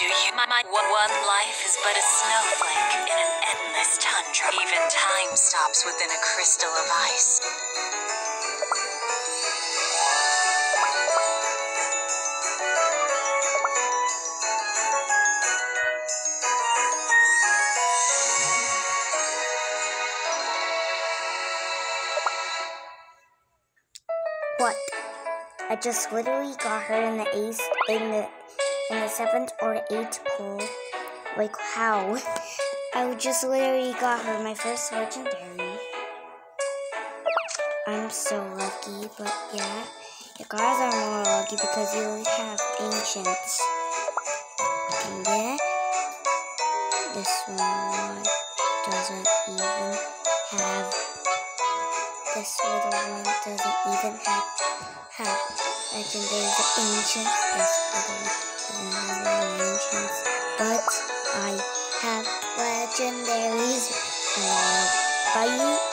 you? My one life is but a snowflake in an endless tundra. Even time stops within a crystal of ice. What? I just literally got her in the seventh or eighth pull. Like how? I just literally got her my first legendary. I'm so lucky, but yeah, you guys are more lucky because you have ancients. And yeah, this one doesn't even have. This little one doesn't even have legendary. The ancient, this little one doesn't have any ancients, but I have legendaries. Bye.